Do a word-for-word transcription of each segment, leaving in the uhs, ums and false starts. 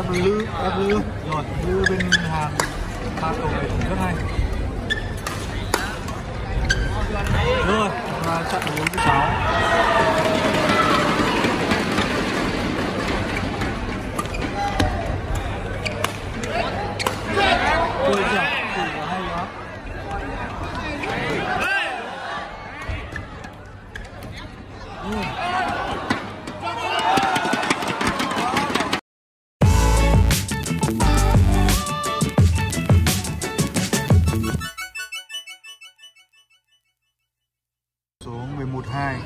ép lư ép lư rồi lư bên hàng ba cầu này cũng rất hay rồi và trận đấu thứ sáu. Ôi giời, hay quá. Số mười một hai.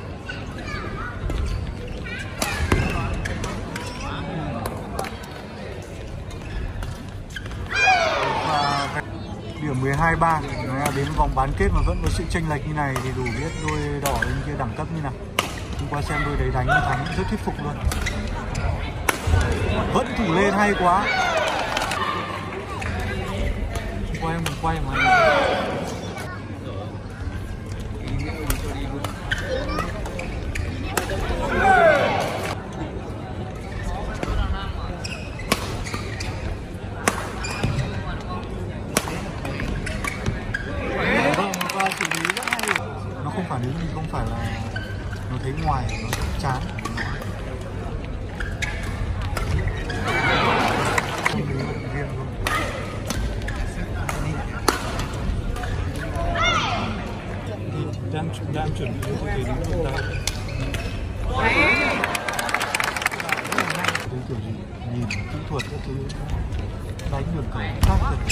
Và điểm mười hai ba. Đến vòng bán kết mà vẫn có sự chênh lệch như này thì đủ biết đôi đỏ bên kia đẳng cấp như nào. Hôm qua xem đôi đấy đánh thắng rất thuyết phục luôn. Vẫn thủ lên hay quá. Quay mình quay mà. Phản ứng thì không phải là nó thấy ngoài, nó chán. Không lý vận động viên luôn. Thì đang, đang chuẩn bị cho cái đứng trong tay. Cái kiểu gì, nhìn kỹ thuật các thứ đánh được cả khác thật.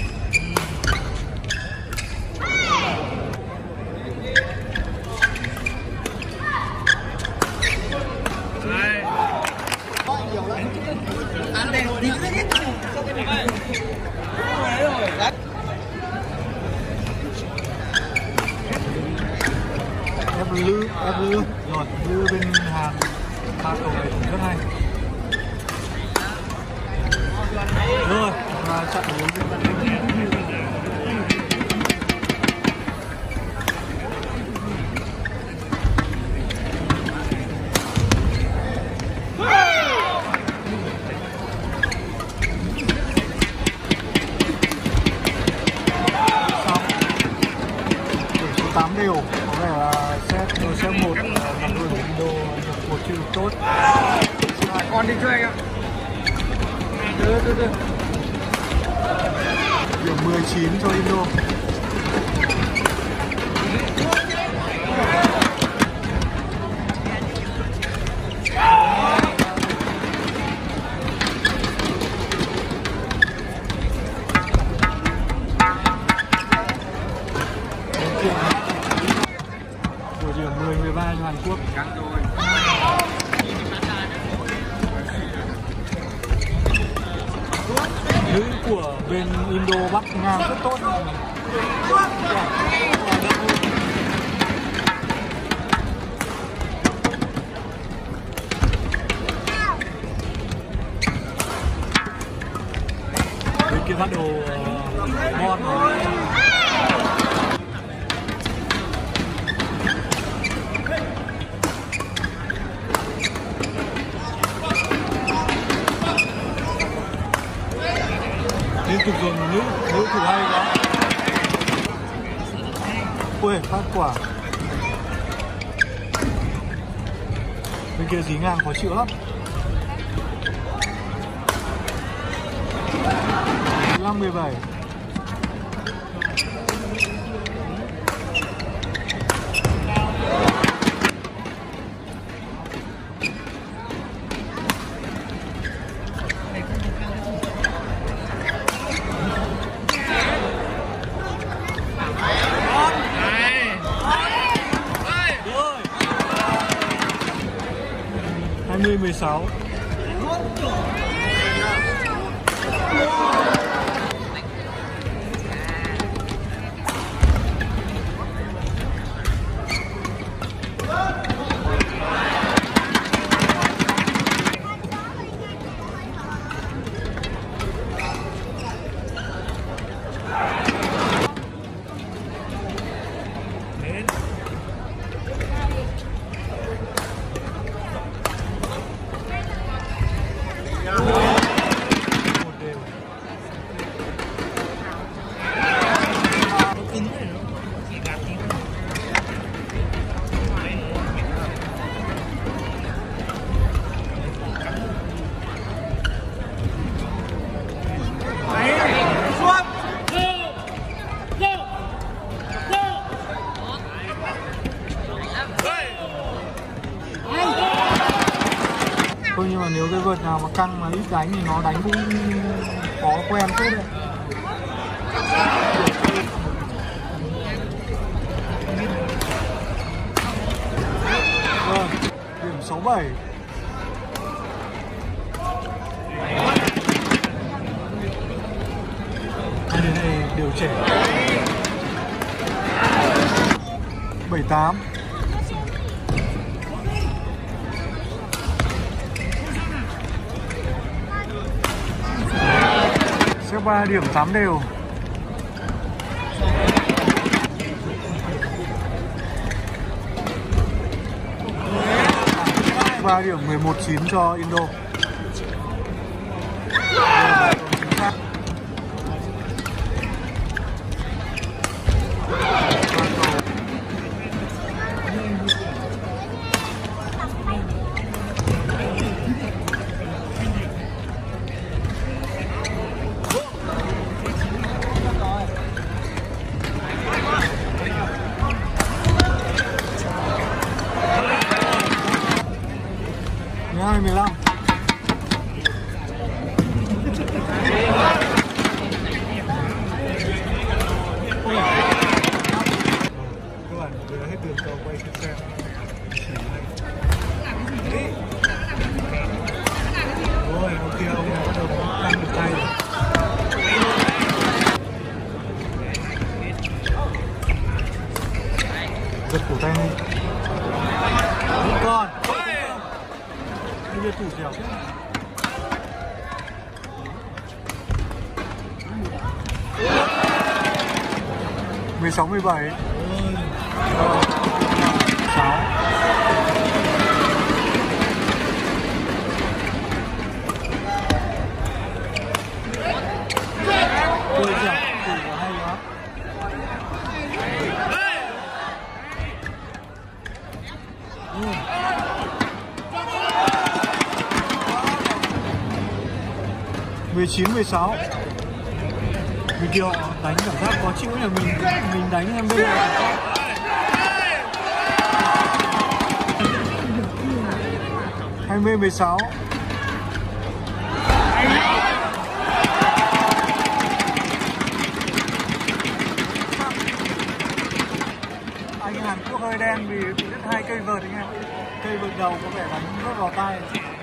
ép lư ép lư rồi lư bên hàng ba cầu này cũng rất hay rồi và trận đấu thứ tám đều, có vẻ là set set một là người Indo nhập cuộc chưa được tốt. Rồi, con đi chơi anh ạ. Đưa, đưa, đưa. Điểm mười chín cho Indo. Điểm mười mười ba cho Hàn Quốc. Nữ của bên Indo bắt ngang rất tốt. Bên kia bắt đầu ngon rồi. Liên tục dồn nữ, nữ thủ hay quá. Ui, phát quả. Bên kia dí ngang khó chịu lắm. mười lăm mười bảy. hai mươi mười sáu. nếu cái vợt nào mà căng mà ít đánh thì nó đánh cũng khó quen phết đấy. Vâng, điểm sáu bảy. Hai đứa này đều trẻ. Bảy tám. Xếp ba điểm tám đều. ba điểm mười một chín cho Indo. hai mười lăm. Các bạn vừa hết đường cho quay xem xem. Ôi, ông kia ông bắt đầu căng được tay rồi. Giật cổ tay lên. Một con. Bây giờ thủ dẻo thế. mười sáu mười bảy. sáu. Ôi dẻo, thủ hay quá. mười chín mười sáu. Mình kiểu đánh cảm giác khó chịu là mình mình đánh em bây giờ. hai mươi mười sáu. Anh Hàn Quốc hơi đen vì bị đứt hai cây vợt anh em. Cây vợt đầu có vẻ đánh rất vào tay.